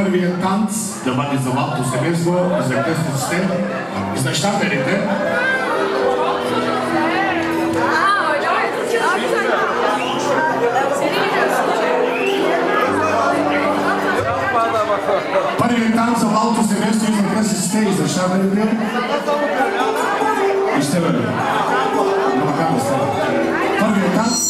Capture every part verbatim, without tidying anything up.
първият танц да бъде за малко семейство и за късна сте. И за щаперите. Първият танц за малко семейство и за късна сте. И за щаперите. И ще бъде. Първият танц.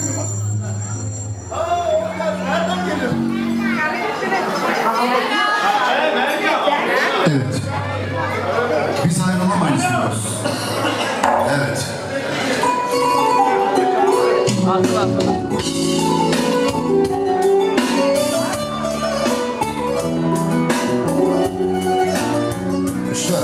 Evet. Biz ayrılamayız diyoruz. Evet. İşte.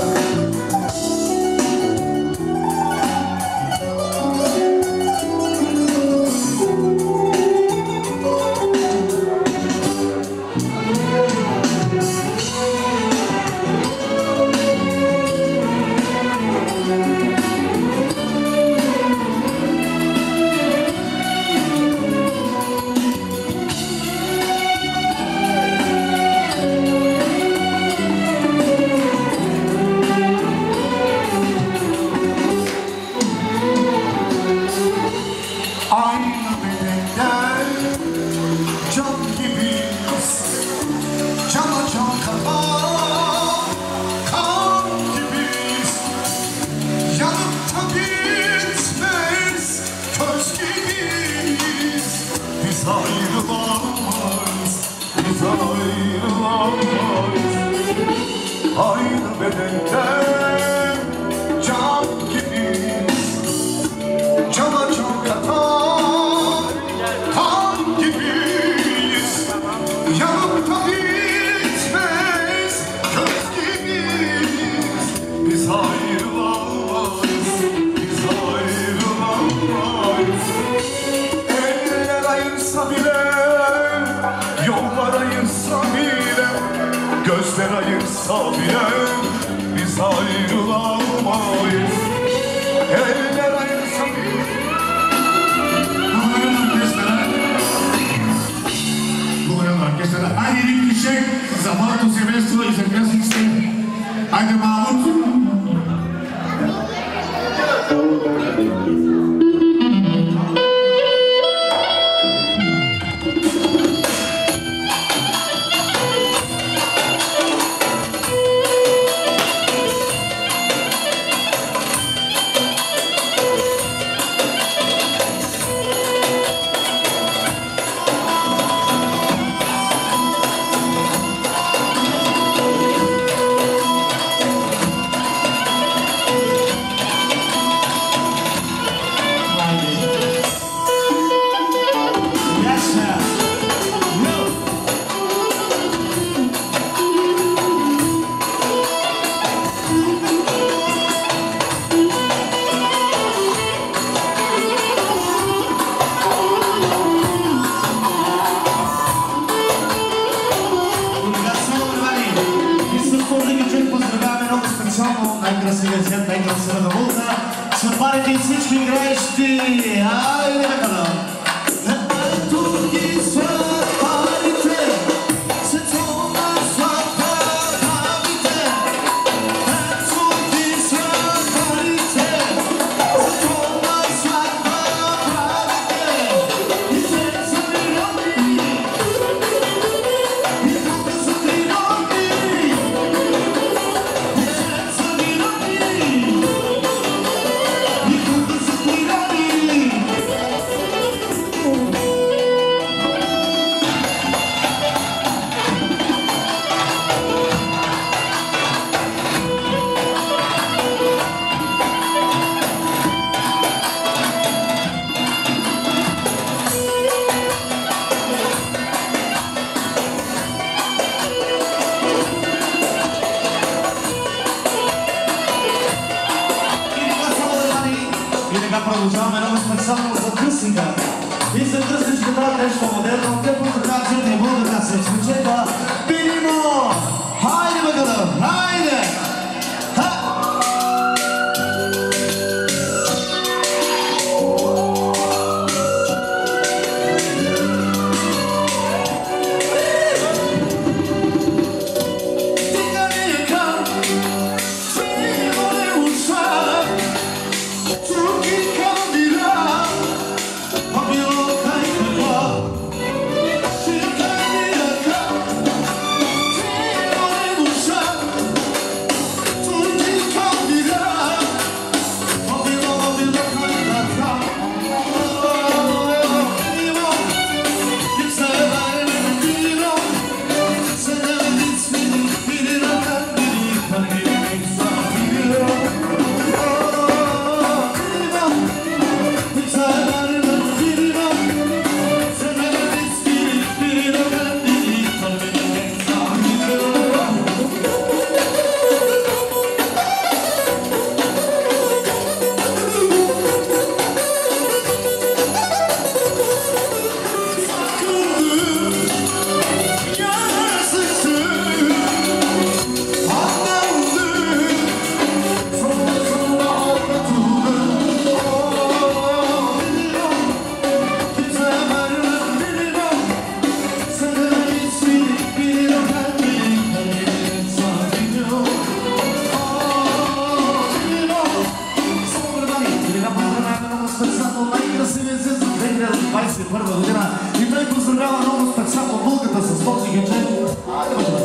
първа година. И той поздравява много специално булката с този хиджет. Айде, бъде!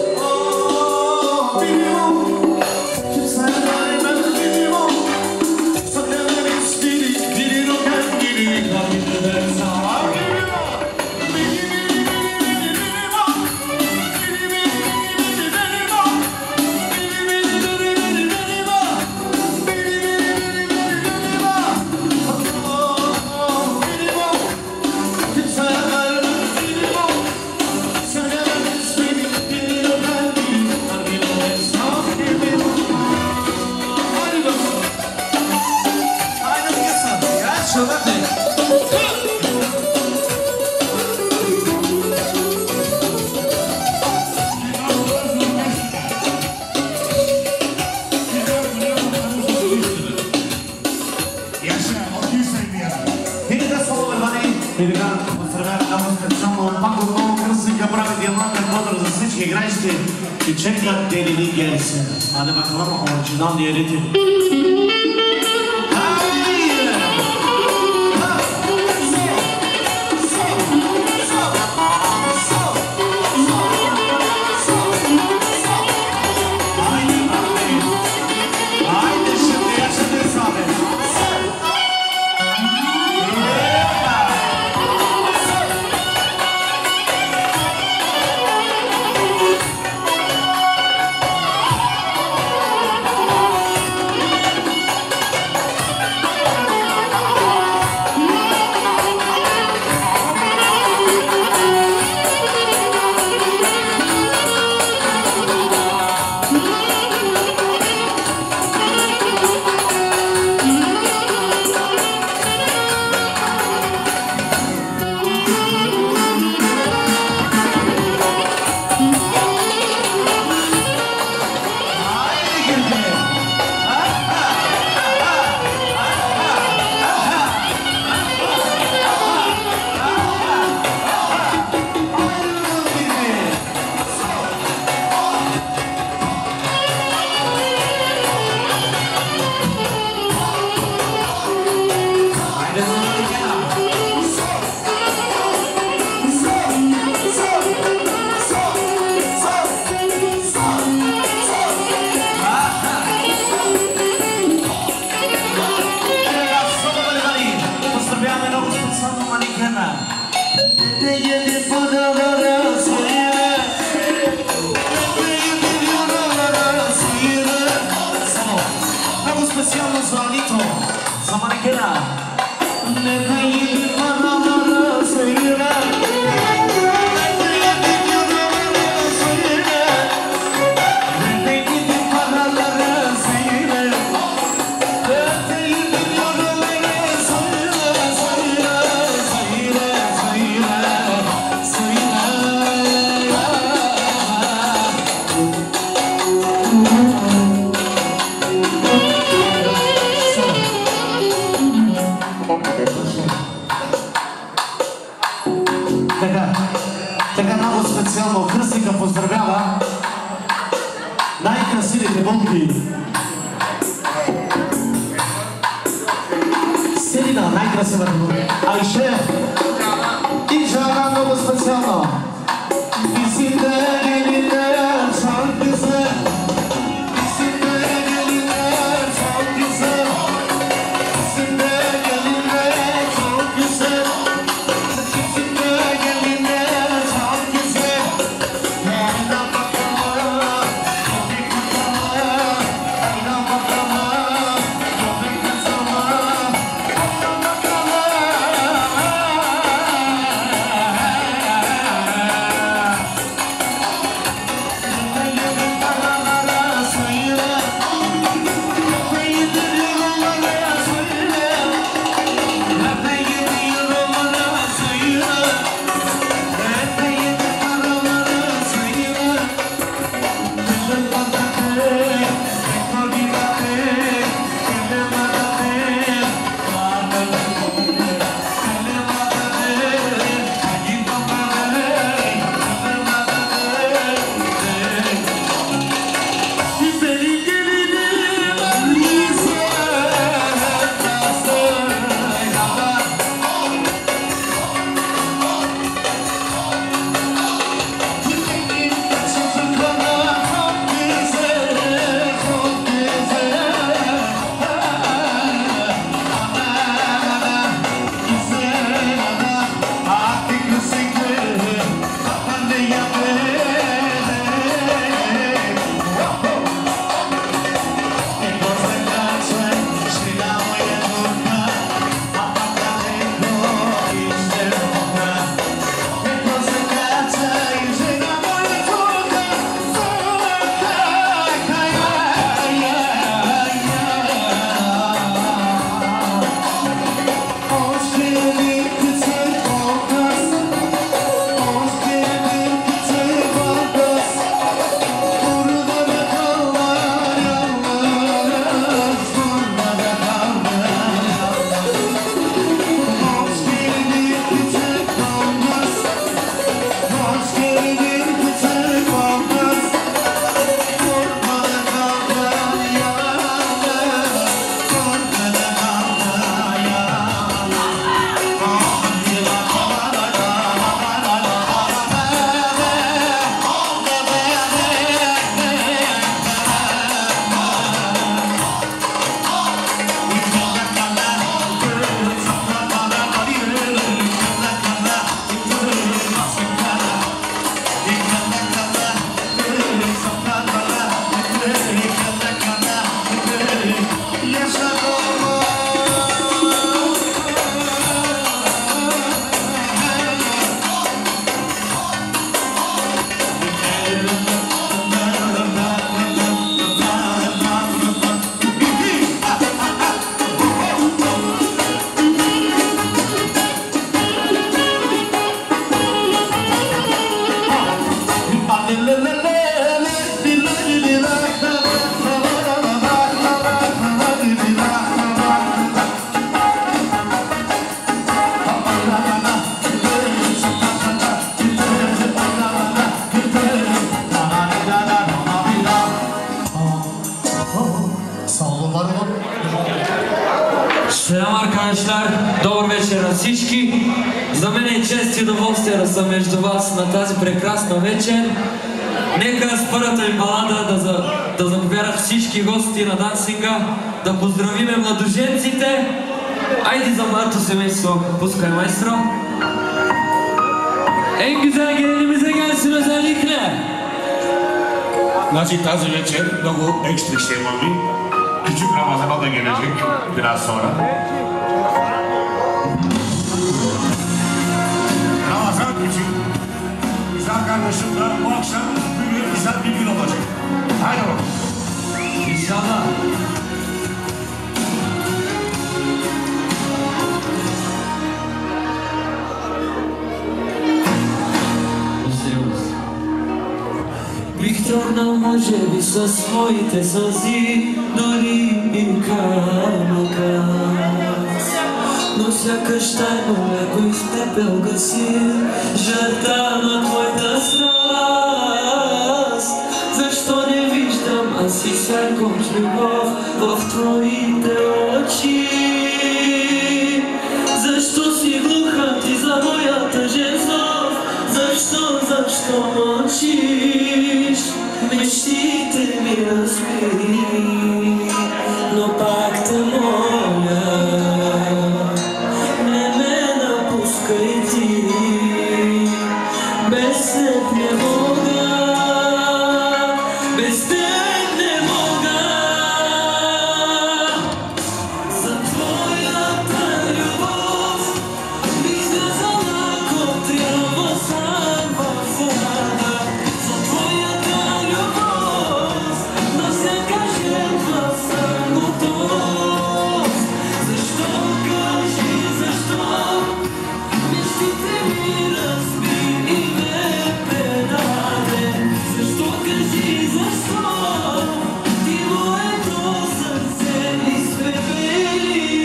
И чекат Дели Герсен, а да макарон оригиналния ритм. Ah! Selam arkadaşlar, добър вечер на всички. За мен е чест и удоволствие да съм между вас на тази прекрасна вечер. Нека с първата ми балада да, за, да заповядат всички гости на дансинга, да поздравиме младоженците. Айде за младото семейство, пускай майстро. En güzel gelinimize gelsin özellikle. Значи тази вечер много екстри ще имаме. Küçük Ramazan'a da gelecek biraz sonra. Ramazan küçük. Güzel kardeşim de bu akşam bugün güzel bir gün olacak. Haydi bakalım. İnşallah. Бих тръгнал, може би, със своите сълзи, дори и камъка. Но сякаш тайно леко изтепел гаси жата на твоята страст. Защо не виждам аз и сякаш любов в твоите очи? Защо си глуха ти за моята женствост? Защо, защо мълчиш? Мечтите ми разби, но пак те моля, не ме напускай ти, без теб не мога, без теб не мога. За твоята любов бих слязала, ако трябва сам във вода. За твоята любов на всяка жертва съм готов. Защо, кажи, защо мечтите ми разби и ме предаде? Защо, кажи, защо ти моето сърце изпепели?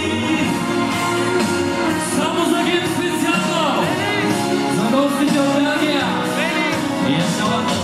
Само за гем специално, за гостите от Белгия и Ешелата.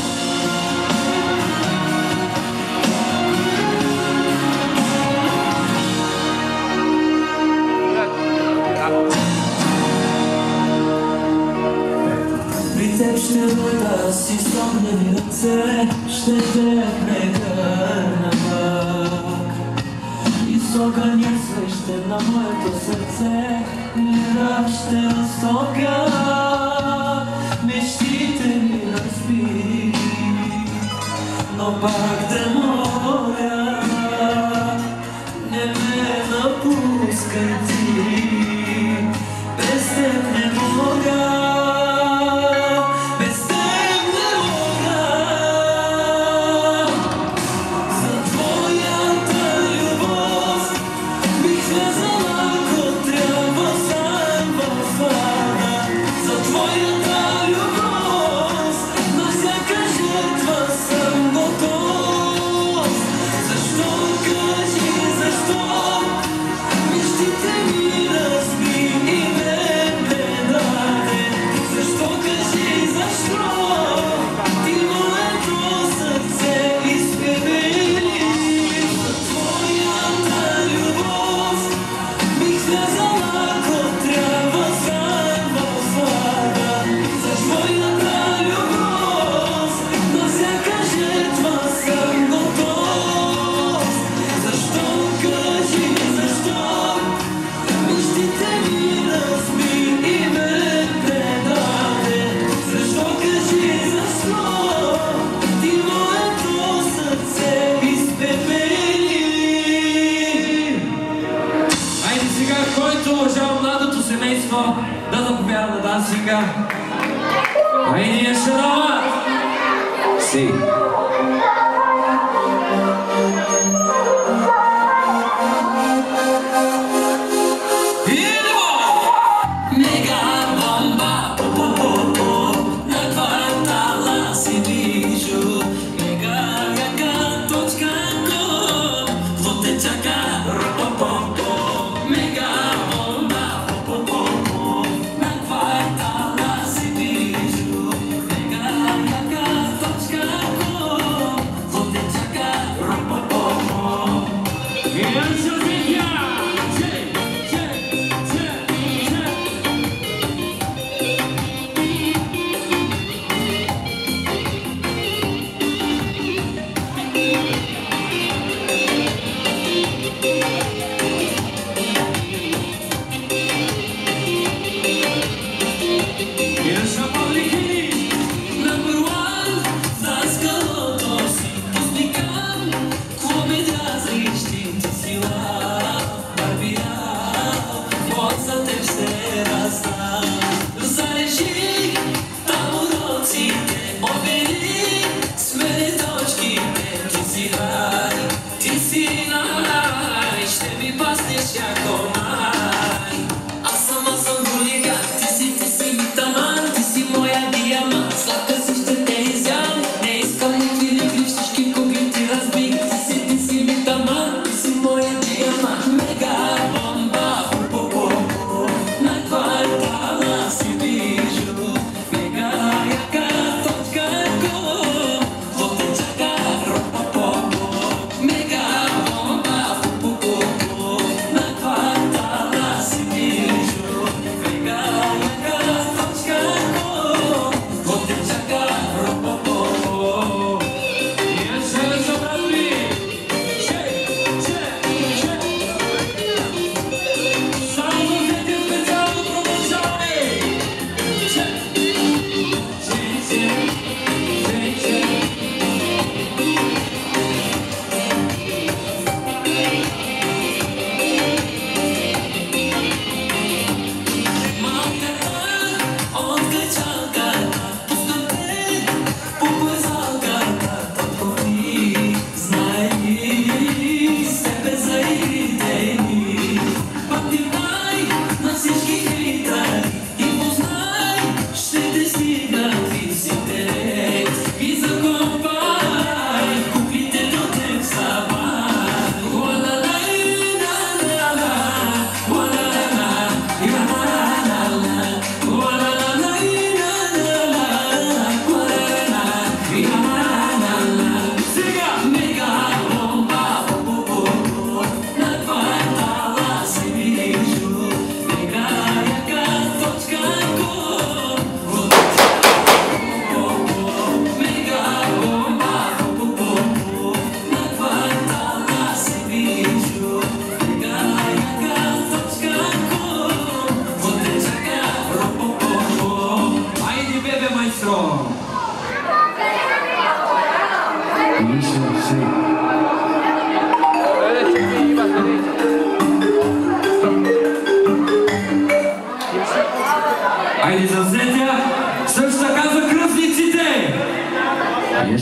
При теб ще дойда си с огнени ръце, ще те прегърна пак. И с огъня свещен на моето сърце, мира ще разтопя. Мечтите ми разби, но пак те моля, не ме напускай ти, без теб не мога. Да заповяда на дансинга. Айде, Ешелата! Си.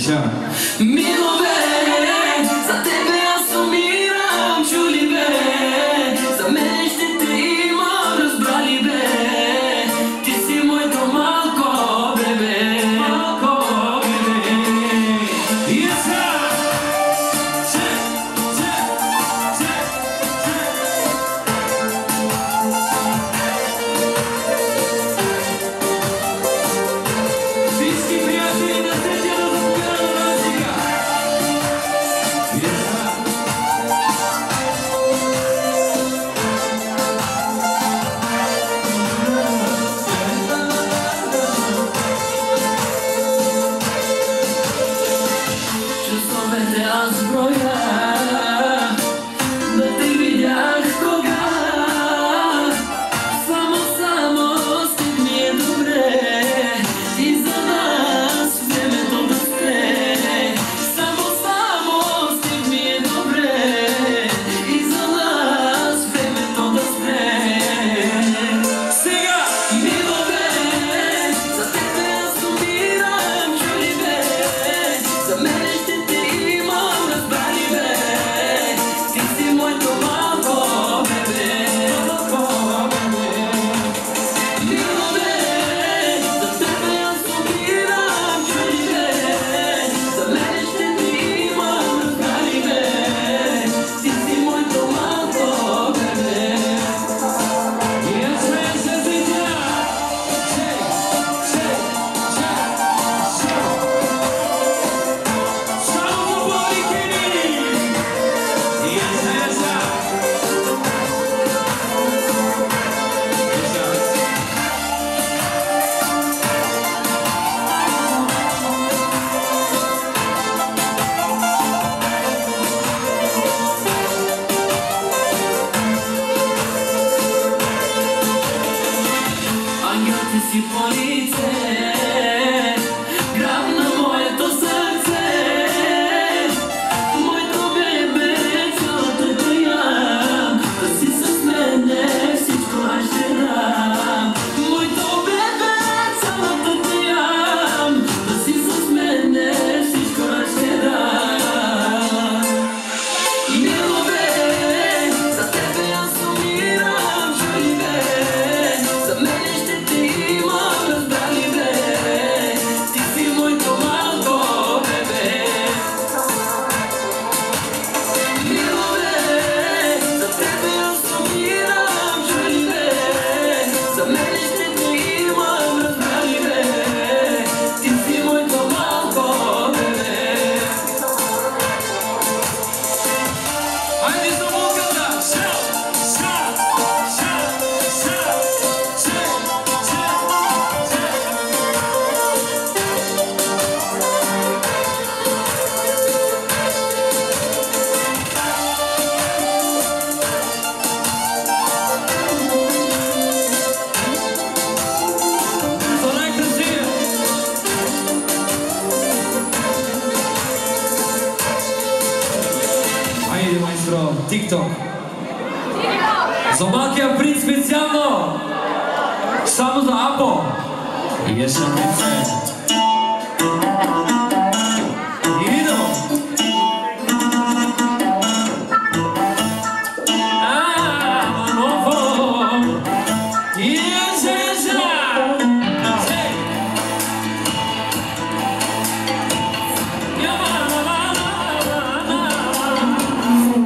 Чао. Милове, за тебе аз умирам, чули бе, за мен ще те имам, разбрали бе, ти си моето малко бебе, малко бебе. Yes, sir! Check, check, check, check. Всички приятели на третия да запояваме на сега. Часовете аз броя, да те видях кога. Само, само след ми е добре и за нас времето да спре. Само, само след ми е добре и за нас времето да спре. Сега! Милове, за тебе аз умирам, чули бе, за мен ще те имам, разбрали бе, ти си моето малко бебе, малко бебе. Милове, за тебе аз умирам, чули бе, за мен ще те имам, разбрали бе, ти си моето малко бебе. Yes, man, says it now. Shake, shake, shake, shake. Shout the body, kitty. Yes, yes, yes. Ангел ти си по лице, грам на моето сърце, моето бебе, цялата твоя, да си с мене, всичко аз ще дам. Моето бебе, цялата твоя, да си с мене, всичко аз ще дам. Милове, за тебе аз умирам, чули бе, за мен ще те имам, разбрали бе, ти си моето малко бебе. Милове, за тебе аз умирам, чули бе, за мен ще те имам, разбрали бе, ти си моето малко бебе. Айде за музиката! Шау, шау, шау, шау, чек, чек, чек. За най-красивия! Айде, майстро, TikTok. За малкия принц специално. Само за Апо. Yes, sir. И видно. А, Манофо. Yes, yes, yes. Hey. Yeah, ma, ma, ma, ma, ma, ma.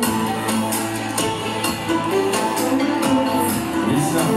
Yes, sir.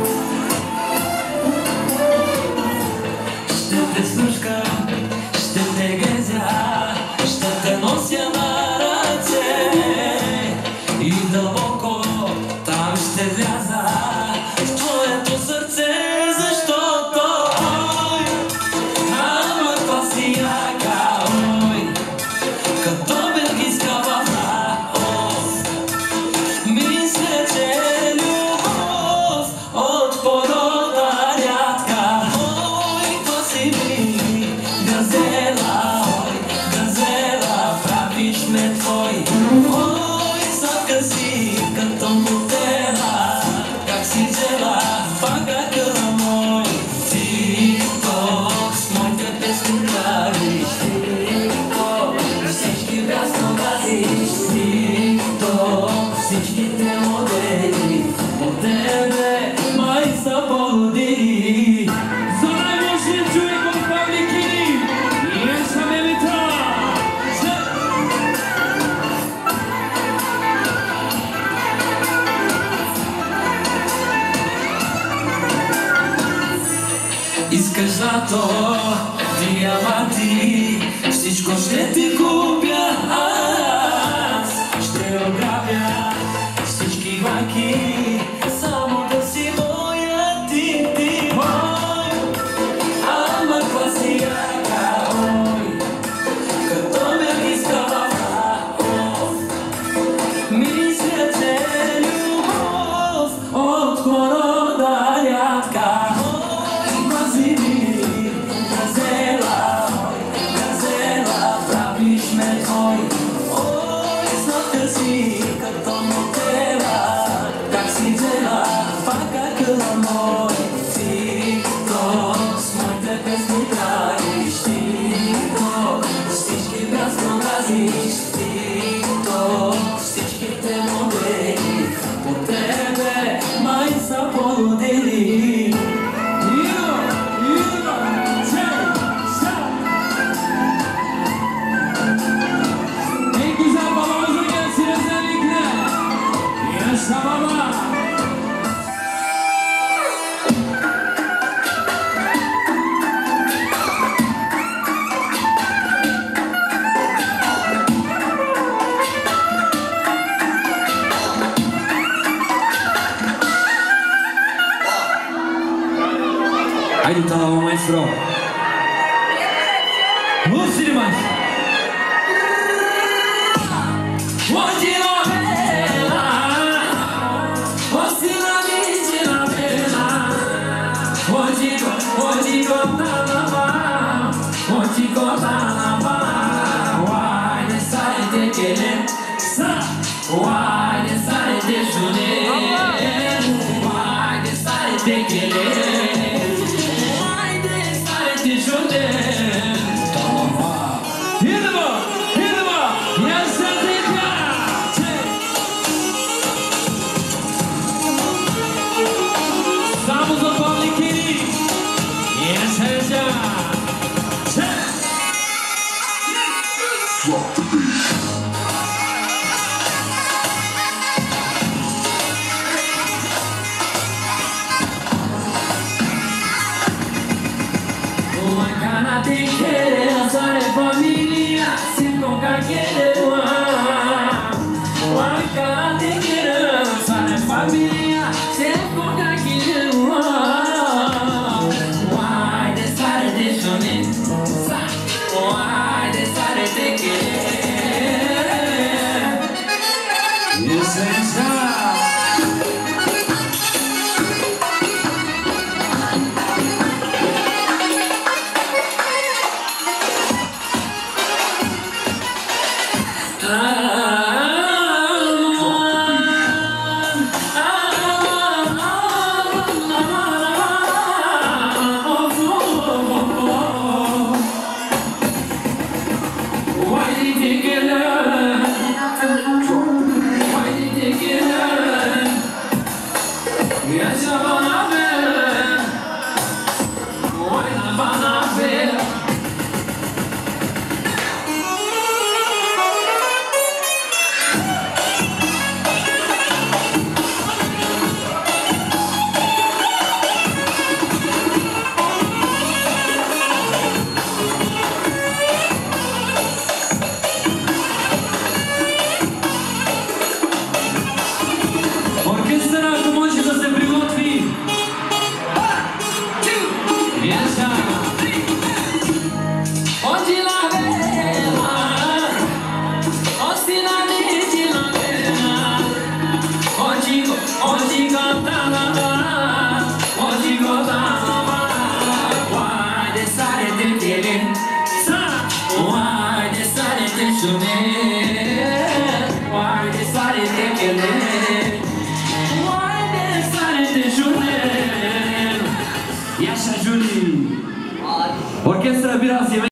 Ще те слушкам, ще те гезя, ще те нося на ръце и дълбоко там ще вляза в твоето сърце, защото ой, ама това си яка, ой, като белгийска вафла, ос. Мисля, че е любов от порода рядка. Ой, то си ми газела, ой, газела, правиш ме твой. Ой, сладка си като мотела, как си modeli po tebe mai sa poludeli. Za najmocniji čovjek od Pavlikini Jesam Elita. Искаш злато, диаманти, всичко ще ти купя аз. Ще ограбя всички банки, само да си моя, ти, ти мой. Ама класияка, ой, като ме искала ой. Мисля, че любов от хорода рядка. Hajde tamo, maestro. Usili, maestro. Oggi la vela, oggi la dice la vela. Oggi, oggi conta la va, oggi conta la va. Why decide to get it? Why decide to shoot it? Why decide to get it? Why decided to get it? Why decided to shoot it?